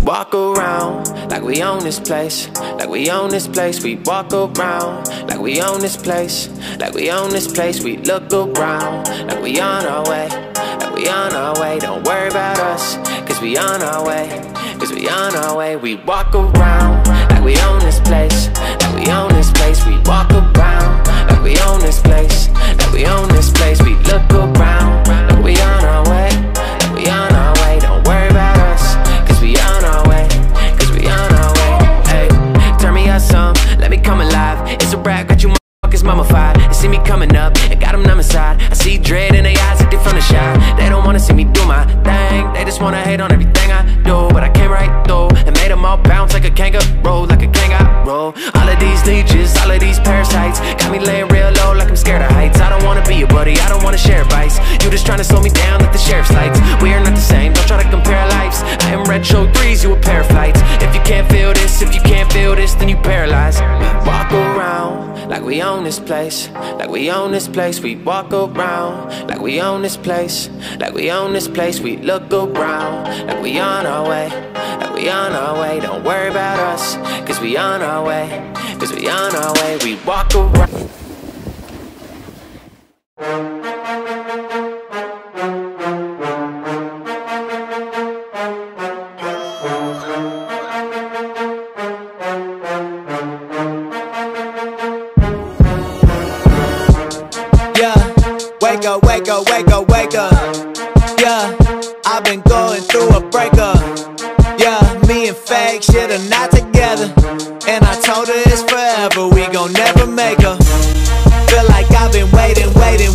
walk around like we own this place, like we own this place. We walk around like we own this place, like we own this place. We look around like we on our way, like we on our way. Don't worry about us, cause we on our way, cause we on our way. We walk around like we own this place, like we own this place. We walk around like we own this place, like we own this place. We look around like we on our way, like we on our way. Don't worry about us, cause we on our way, cause we on our way. Hey, turn me up some, let me come alive. It's a rap, got you motherfuckers mummified. They see me coming up, it got them numb inside. I see dread in their eyes like they from the shy. They don't wanna see me do my thing, they just wanna hate on everything I do. But I came right through and made them all bounce like a kangaroo, like a kangaroo. All of these leeches, all of these parasites got me laying real low like I'm scared of heights. I don't wanna be your buddy, I don't wanna share advice. You just trying to slow me down like the sheriff's lights. We are not the same, don't try to compare our lives. I am retro 3s, you a pair of flights. If you can't feel this, if you can't feel this, then you paralyzed. Walk around like we own this place, like we own this place. We walk around like we own this place, like we own this place. We look around like we on our way, like we on our way. Don't worry about us, cause we on our way, cause we on our way. We walk around. Wake up, wake up, wake up, wake up. Yeah, I've been going through a breakup. Yeah, me and fake shit are not together. And I told her it's forever, we gon' never make her. Feel like I've been waiting,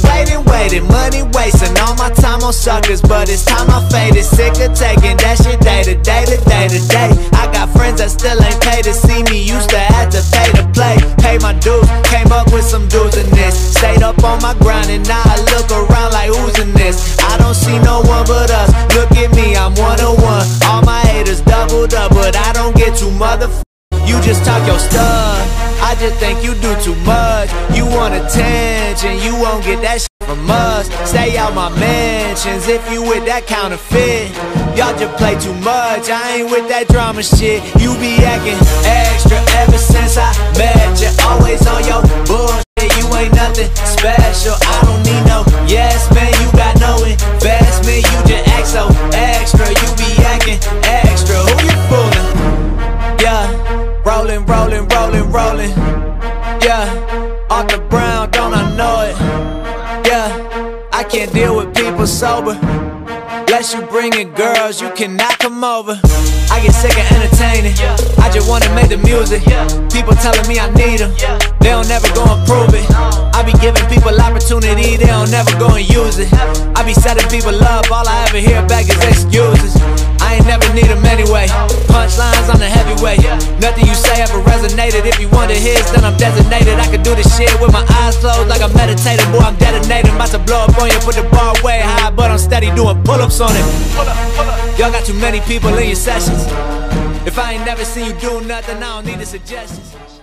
money wasting all my time on suckers. But it's time I faded, sick of taking that shit day to day to day to day. I got friends that still ain't paid to see me, used to have to pay to play. Pay my dues, came up with some dudes in this. Stayed up on my grind and now I look around like who's in this. I don't see no one but us, look at me, I'm one on one. All my haters doubled up, but I don't get too motherfuckers. You just talk your stuff, I just think you do too much. You want attention, you won't get that shit from us. Stay out my mentions if you with that counterfeit. Y'all just play too much, I ain't with that drama shit. You be acting extra ever since I met you. Always on your bullshit, you ain't nothing special. I don't need no yes man, you got no investment. You just act so extra, you be acting extra. Who you fooling? Yeah, rolling, rolling, rolling, rolling. Yeah, off the brown, don't I know it? Yeah, I can't deal with people sober. Unless you bringin' girls, you cannot come over. I get sick of entertaining, I just wanna make the music. People telling me I need them, they don't never go and prove it. I be giving people opportunity, they don't never go and use it. I be setting people up, all I ever hear back is excuses. I ain't never need them anyway. Punchlines on the heavyweight. Nothing you say ever resonated. If you want to hits, then I'm designated. I can do this shit with my eyes closed like I'm meditating. Boy, I'm detonating. About to blow up on you, put the bar way high, but I'm steady doing pull-ups on it. Y'all got too many people in your sessions. If I ain't never seen you do nothing, I don't need the suggestions.